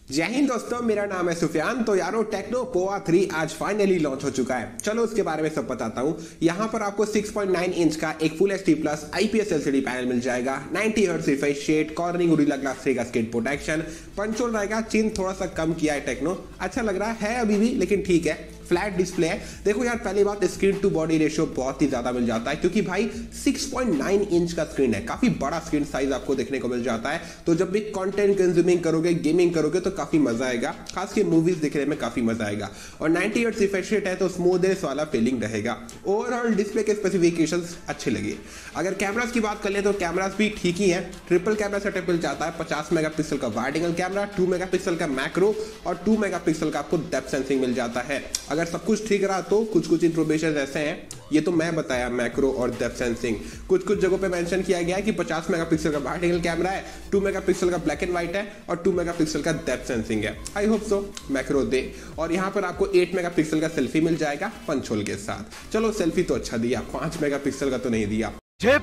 जय हिंद दोस्तों, मेरा नाम है सुफियान। तो यारो टेक्नो पोवा 3 आज फाइनली लॉन्च हो चुका है। चलो उसके बारे में सब बताता हूँ। यहाँ पर आपको 6.9 इंच का एक full HD plus IPS LCD panel मिल जाएगा, 90 hertz refresh rate, Corning Gorilla glass 3 का स्क्रीन प्रोटेक्शन, पंच होल रहेगा। चिन थोड़ा सा कम किया है टेक्नो, अच्छा लग रहा है अभी भी, लेकिन ठीक है। फ्लैट डिस्प्ले है। देखो यार, पहली बात स्क्रीन टू बॉडी रेशियो बहुत ही ज्यादा मिल जाता है, क्योंकि भाई 6.9 इंच का स्क्रीन है, काफी बड़ा स्क्रीन साइज आपको देखने को मिल जाता है। तो जब भी कंटेंट कंज्यूमिंग करोगे, गेमिंग करोगे, तो काफी मजा आएगा, खास के मूवीज देखने में काफी मजा आएगा। और 90 हर्ट्ज रिफ्रेश रेट है, तो स्मूथनेस वाला फीलिंग रहेगा। ओवरऑल डिस्प्ले के स्पेसिफिकेशंस अच्छे लगे। अगर कैमरास की बात कर ले तो कैमरास भी ठीक ही है। ट्रिपल कैमरा सेटअप मिल जाता है, 50 मेगापिक्सल का वाइड एंगल कैमरा, 2 मेगापिक्सल का मैक्रो और 2 मेगापिक्सल का आपको डेप्थ सेंसिंग मिल जाता है। अगर सब कुछ ठीक रहा तो कुछ इंफॉर्मेशन ऐसे हैं, ये तो मैं बताया, मैक्रो और डेप्थ सेंसिंग। कुछ जगहों पे मेंशन किया गया है कि 50 मेगापिक्सल का वाइड एंगल कैमरा है, 2 मेगापिक्सल का ब्लैक एंड व्हाइट है और 2 मेगापिक्सल का डेप्थ सेंसिंग है। आई होप सो मैक्रो दे। और यहाँ पर आपको 8 मेगापिक्सल का सेल्फी मिल जाएगा पंच होल के साथ। चलो सेल्फी तो अच्छा दिया, 5 मेगापिक्सल का तो नहीं दिया।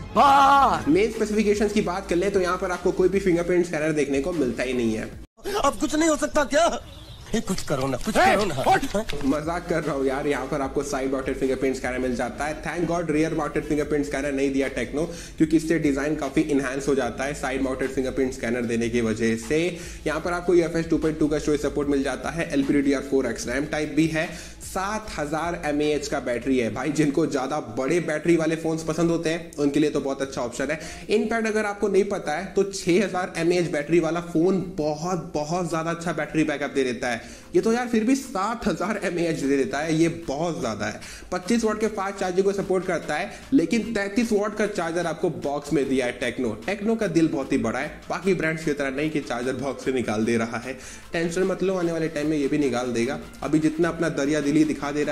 मेन स्पेसिफिकेशंस की बात कर ले तो यहाँ पर आपको कोई भी फिंगरप्रिंट स्कैनर देखने को मिलता ही नहीं है। अब कुछ नहीं हो सकता क्या? कुछ करो ना, कुछ करो ना। मजाक कर रहा हूँ यार। यहाँ पर आपको साइड माउंटेड फिंगरप्रिंट स्कैनर मिल जाता है। Thank god rear mounted fingerprint scanner नहीं दिया टेक्नो, क्योंकि इससे डिजाइन काफी इनहैंस हो जाता है साइड माउंटेड फिंगरप्रिंट स्कैनर देने की वजह से। यहाँ पर आपको UFS 2.2 का स्टोरेज सपोर्ट मिल जाता है, LPDDR4X रैम टाइप भी है, 7000 mAh का बैटरी है। भाई जिनको ज्यादा बड़े बैटरी वाले फोन्स पसंद होते हैं उनके लिए तो बहुत अच्छा ऑप्शन है। इनफैक्ट अगर आपको नहीं पता है तो 6000 mAh बैटरी वाला फोन बहुत ज्यादा अच्छा बैटरी बैकअप दे देता है। ये तो यार फिर भी 7000 mAh दे देता है, ये बहुत ज्यादा है। 25 वॉट के फास्ट चार्जिंग को सपोर्ट करता है, लेकिन 33 वॉट का चार्जर आपको बॉक्स में दिया है टेक्नो का दिल बहुत ही बड़ा है, बाकी ब्रांड्स की तरह नहीं कि चार्जर बॉक्स से निकाल दे रहा है। टेंशन मत लो, आने वाले टाइम में ये भी निकाल देगा। अभी जितना अपना दरिया दिली दिखा दे रहा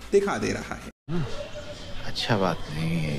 है। अच्छा बात नहीं है।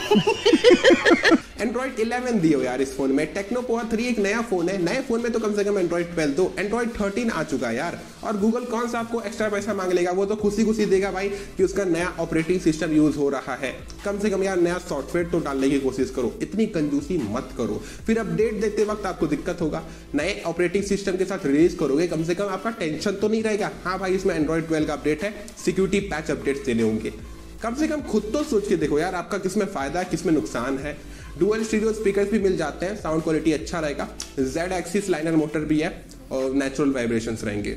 एंड्रॉइड 11 दियो यार इस फोन में। टेक्नो पोवा 3 एक नया फोन है, नए फोन में तो कम से कम एंड्रॉइड 12 दो। एंड्रॉइड 13 आ चुका है यार, और गूगल कौन सा आपको एक्स्ट्रा पैसा मांग लेगा, वो तो खुशी देगा भाई कि उसका नया ऑपरेटिंग सिस्टम यूज हो रहा है। कम से कम यार नया सॉफ्टवेयर तो डालने की कोशिश करो, इतनी कंजूसी मत करो, फिर अपडेट देते वक्त आपको दिक्कत होगा। नए ऑपरेटिंग सिस्टम के साथ रिलीज करोगे, कम से कम आपका टेंशन तो नहीं रहेगा। हाँ भाई, इसमें एंड्रॉइड 12 का अपडेट है, सिक्योरिटी पैच अपडेट्स देने होंगे। कम से कम खुद तो सोच के देखो यार, आपका किसमें फायदा है, किसमें नुकसान है। डुअल स्टीरियो स्पीकर्स भी मिल जाते हैं, साउंड क्वालिटी अच्छा रहेगा। Z एक्सिस लाइनर मोटर भी है और नेचुरल वाइब्रेशंस रहेंगे।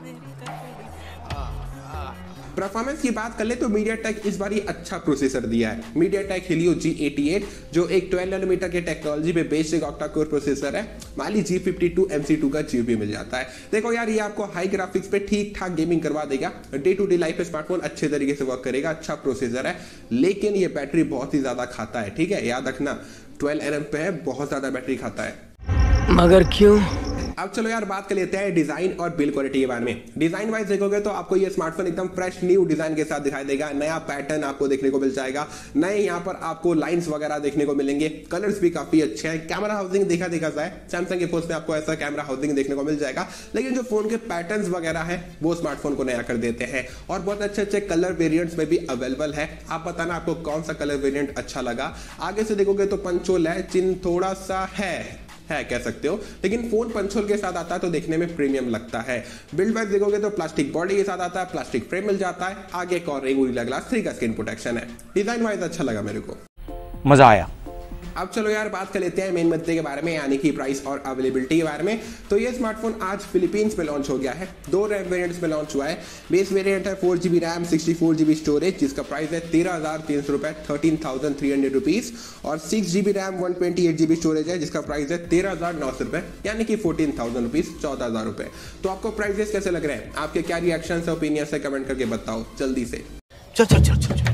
परफॉर्मेंस की बात कर ले तो MediaTek इस बार ही अच्छा प्रोसेसर दिया है। MediaTek Helio G88 जो एक 12 नैनोमीटर के टेक्नोलॉजी पे बेस्ड एक ऑक्टा कोर प्रोसेसर है। Mali G52 MC2 का जीपीयू भी मिल जाता है। देखो यार, ये आपको हाई ग्राफिक्स पे ठीक ठाक गेमिंग करवा देगा। डे टू डे लाइफ पे स्मार्टफोन अच्छे तरीके से वर्क करेगा, अच्छा प्रोसेसर है, लेकिन ये बैटरी बहुत ही ज्यादा खाता है। ठीक है, याद रखना 12 nm पे है, बहुत ज्यादा बैटरी खाता है। मगर क्यों? अब चलो यार बात कर लेते हैं डिजाइन और बिल्ड क्वालिटी के बारे में। डिजाइन वाइज देखोगे तो आपको ये स्मार्टफोन एकदम फ्रेश न्यू डिजाइन के साथ दिखाई देगा। नया पैटर्न आपको देखने को मिल जाएगा, नए यहाँ पर आपको लाइंस वगैरह देखने को मिलेंगे। कलर्स भी काफी अच्छे हैं। कैमरा हाउसिंग देखा जाए, सैमसंग के फोन में आपको ऐसा कैमरा हाउसिंग देखने को मिल जाएगा, लेकिन जो फोन के पैटर्न वगैरह है वो स्मार्टफोन को नया कर देते हैं। और बहुत अच्छे कलर वेरियंट्स में भी अवेलेबल है। आप बताना आपको कौन सा कलर वेरियंट अच्छा लगा। आगे से देखोगे तो पंचोल है, चिन्ह थोड़ा सा है कह सकते हो, लेकिन फोन पंचोल के साथ आता है तो देखने में प्रीमियम लगता है। बिल्ड वाइज देखोगे तो प्लास्टिक बॉडी के साथ आता है, प्लास्टिक फ्रेम मिल जाता है, आगे कॉर्निंग गोरिल्ला ग्लास 3 का स्क्रीन प्रोटेक्शन है। डिजाइन वाइज अच्छा लगा मेरे को, मजा आया। अब चलो यार बात कर लेते हैं मेन मुद्दे के बारे में, यानी कि प्राइस और अवेलेबिलिटी के बारे में। तो ये स्मार्टफोन आज फिलीपींस में लॉन्च हो गया है। 2 रैम वेरिएंट्स में लॉन्च हुआ है। बेस वेरिएंट है 4GB रैम 64GB स्टोरेज, जिसका प्राइस है 13,300 रुपए, 13,300 रुपीज। और 6GB रैम 128GB स्टोरेज है, जिसका प्राइस है 13,900 रुपए, यानी कि 14,000 रुपीज, 14,000 रुपए। तो आपको प्राइसेस कैसे लग रहे हैं? आपके क्या रिएक्शन है, ओपिनियन है, कमेंट करके बताओ जल्दी से। चल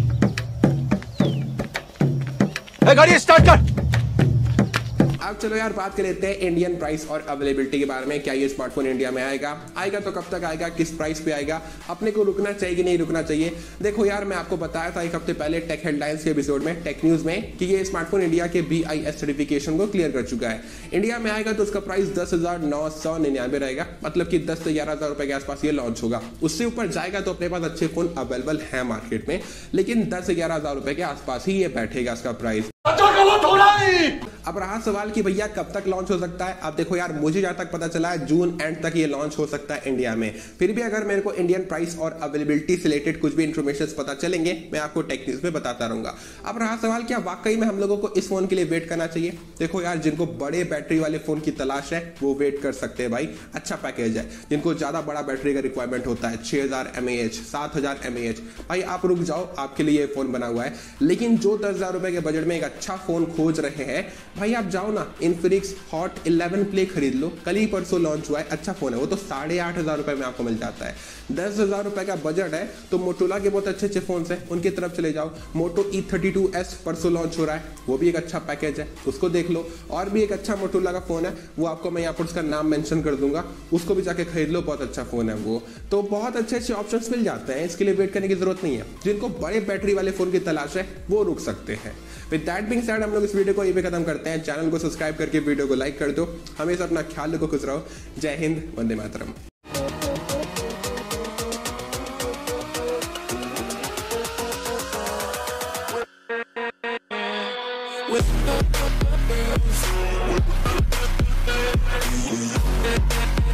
गाड़ी स्टार्ट कर। अब चलो यार बात कर लेते हैं इंडियन प्राइस और अवेलेबिलिटी के बारे में। क्या ये स्मार्टफोन इंडिया में आएगा तो कब तक आएगा, किस प्राइस पे आएगा, अपने को रुकना चाहिए कि नहीं रुकना चाहिए। देखो यार, मैं आपको बताया था एक हफ्ते पहले टेक हेडलाइंस के एपिसोड में, टेक न्यूज में, कि ये स्मार्टफोन इंडिया के BIS सर्टिफिकेशन को क्लियर कर चुका है। इंडिया में आएगा तो उसका प्राइस 10,999 रहेगा, मतलब कि 10 से 11,000 रुपए के आसपास ये लॉन्च होगा। उससे ऊपर जाएगा तो अपने पास अच्छे फोन अवेलेबल है मार्केट में, लेकिन 10 से 11,000 रुपए के आसपास ही ये बैठेगा इसका प्राइस। अब रहा सवाल कि भैया कब तक लॉन्च हो सकता है। अब देखो यार, मुझे जहां तक पता चला है जून एंड तक ये लॉन्च हो सकता है इंडिया में। फिर भी अगर मेरे को इंडियन प्राइस और अवेलेबिलिटी से रिलेटेड कुछ भी इंफॉर्मेशन पता चलेंगे, मैं आपको टेक न्यूज में बताता रहूंगा। अब रहा सवाल, क्या वाकई में हम लोगों को इस फोन के लिए वेट करना चाहिए? देखो यार, जिनको बड़े बैटरी वाले फोन की तलाश है वो वेट कर सकते हैं भाई, अच्छा पैकेज है। जिनको ज्यादा बड़ा बैटरी का रिक्वायरमेंट होता है, 6000 mAh 7000 mAh, भाई आप रुक जाओ, आपके लिए ये फोन बना हुआ है। लेकिन जो 10,000 रुपए के बजट में एक अच्छा फोन खोज रहे हैं, भाई आप जाओ ना, इन्फिनिक्स हॉट 11 प्ले खरीद लो, कल ही परसों लॉन्च हुआ है, अच्छा फोन है, वो तो 8,500 रुपए में आपको मिल जाता है। 10,000 रुपए का बजट है तो मोटोरोला के बहुत अच्छे अच्छे फोन है, उनकी तरफ चले जाओ। मोटो E32s परसों लॉन्च हो रहा है, वो भी एक अच्छा पैकेज है, उसको देख लो। और भी एक अच्छा मोटोरोला का फोन है, वो आपको मैं यहाँ पर उसका नाम मेंशन कर दूंगा, उसको भी जाके खरीद लो, बहुत अच्छा फोन है वो। तो बहुत अच्छे अच्छे ऑप्शंस मिल जाते हैं, इसके लिए वेट करने की जरूरत नहीं है। जिनको बड़े बैटरी वाले फोन की तलाश है वो रुक सकते हैं। विद दैट बीइंग सेड, हम लोग इस वीडियो को यहीं पे खत्म करते हैं। चैनल को सब्सक्राइब करके वीडियो को लाइक कर दो। हमेशा अपना ख्याल रखो, खुश रहो। जय हिंद, वंदे मातरम। With